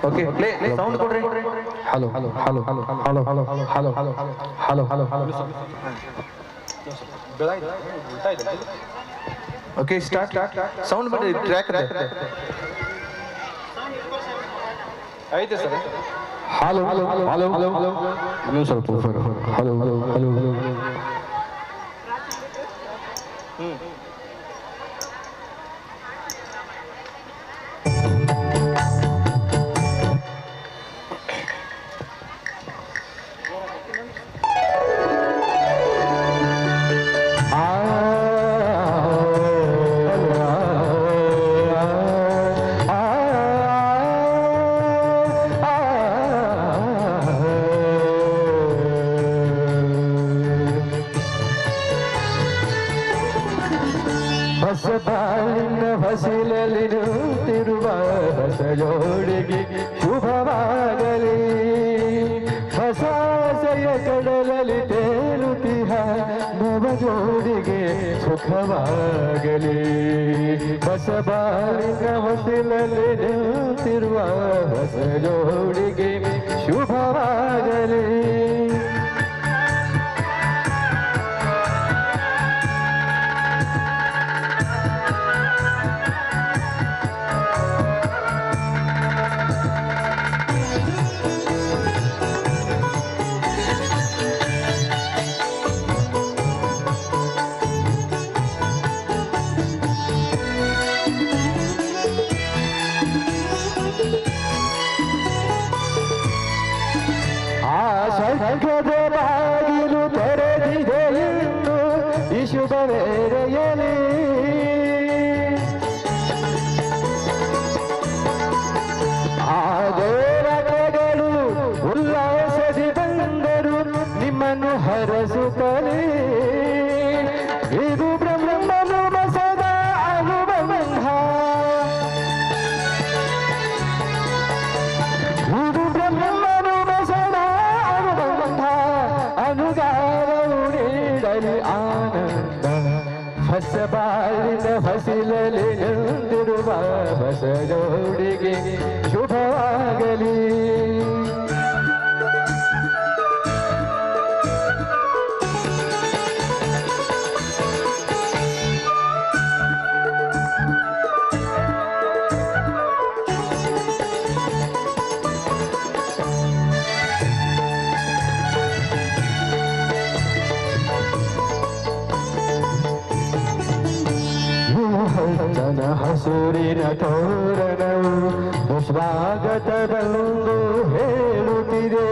Okay play sound ಕೊಡ್ರಿ. Hello hello hello hello hello hello hello hello hello hello hello okay start. Sound ಬಿಡ್ರಿ, track ಐತೆ sir. Hello hello hello hello hello ಇನ್ನೂ ಸ್ವಲ್ಪ hello hello hello hello ಹಸಿಲಲ್ಲಿ ನಿಂತಿರುವ ಹೊಸ ಜೋಡಿಗೆ ಶುಭವಾಗಲಿ. ಹೊಸಾಸೆಯ ಕಡಲಲ್ಲಿ ತೇಲುತ್ತಿಹ ನವ ಜೋಡಿಗೆ ಸುಖವಾಗಲಿ. ಹೊಸ ಬಾಳಿನ ಹೊಸಿಲಲ್ಲಿ ನಿಂತಿರುವ ಹೊಸ ಜೋಡಿಗೆ ಶುಭವಾಗಲಿ. ಸಂಘದ ಬಾಗಿಲು ತೆರೆದಿದೆ ಎಂದು ಈ ಶುಭ ವೇಳೆಯಲ್ಲಿ ಆ ದೇವತೆಗಳು ಉಲ್ಲಾಸದಿ ಬಂದರು ನಿಮ್ಮನ್ನು ಹರಸುತ್ತಲೇ. ಇದು ಬ್ರಹ್ಮನು ಬಸದ ಅನುಬಂಧ, ಇದು ಬ್ರಹ್ಮನು ಬಸದ ಅನುಗಾರವು ನೀಡಲಿ ಆನಂದ. ಹೊಸ ಬಾಳಿನ ಹೊಸಿಲಲ್ಲಿ ನಿಂತಿರುವ ಹೊಸ ಜೋಡಿಗೆ ಶುಭವಾಗಲಿ. ಜನ ಹಸೂರಿನ ತೋರಣವು ಸ್ವಾಗತವೆಂದು ಹೇಳುತ್ತಿದೆ.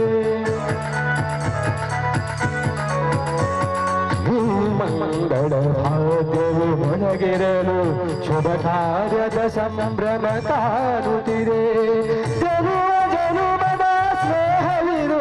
ಈ ಮಂಗಳ ಭಾಗ್ಯವು ಒಣಗಿರಲು ಶುಭ ಕಾರ್ಯದ ಸಂಭ್ರಮ ಕಾಣುತ್ತಿದೆ. ಜನುಮ ಜನುಮದ ಸ್ನೇಹವಿರು,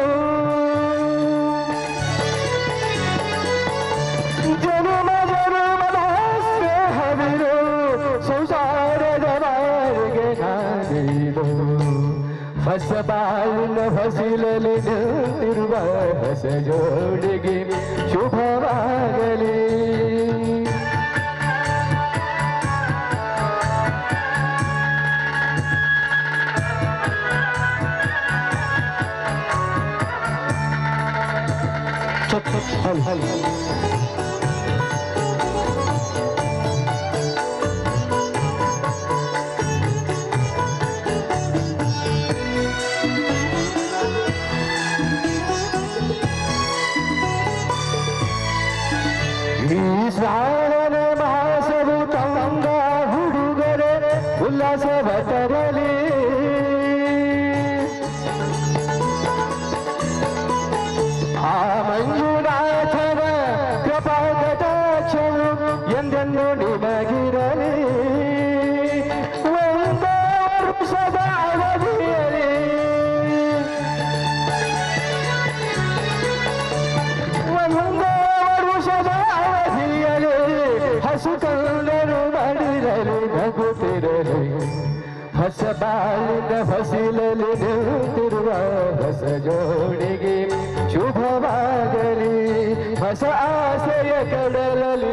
ಜನುಮ ಜನುಮದ ಸ್ನೇಹವಿರು, ಸಂಸಾರದ ಬಾರಿಗೆ ನಾಡಿದು. ಹೊಸ ಬಾಳಿನ ಹೊಸಿಲಲ್ಲಿ ನಿಂತಿರುವ ಹೊಸ ಜೋಡಿಗೆ ಶುಭವಾಗಲಿ. ಈ ಶ್ರಾವಣ ಮಾಸವು ತಂಗ ಹುಡುಗರೆ ಉಲ್ಲಾಸವ ತರಲಿ. ಆ ಮಂಜುನಾಥನ ಕೃಪಾ ಕಟಾಕ್ಷವು ಎಂದೆಂದು ನಿಮಗಿರಲಿ. ಒಂದು ವರುಷದ ಅವಧಿಯಲಿ ಹಸುಕಲ್ಲರು ಮಾಡಿರಲಿ ನಗುತ್ತಿರಲಿ. ಹೊಸ ಬಾಳಿನ ಹೊಸಿಲಲ್ಲಿ ನಿಂತಿರುವ ಹೊಸ ಜೋಡಿಗೆ ಶುಭವಾಗಲಿ. ಹೊಸ ಆಸೆಯ ಕಡಲಲ್ಲಿ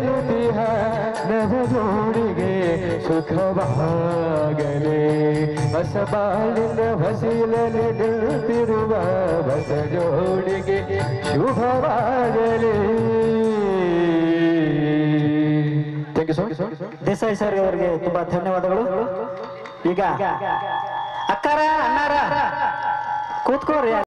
ತೇಲುತ್ತಿಹ ನವ ಜೋಡಿಗೆ ಸುಖವಾಗಲಿ. ಹೊಸ ಬಾಳಿನ ಹೊಸಿಲಲ್ಲಿ ನಿಂತಿರುವ ಹೊಸ ಜೋಡಿಗೆ ಶುಭವಾಗಲಿ. Thank you sir. Desai sir ಅವರಿಗೆ ತುಂಬಾ ಧನ್ಯವಾದಗಳು. ಈಗ ಅಕ್ಕಾರ ಅಣ್ಣಾರ ಕೂತ್ಕೋರಿ.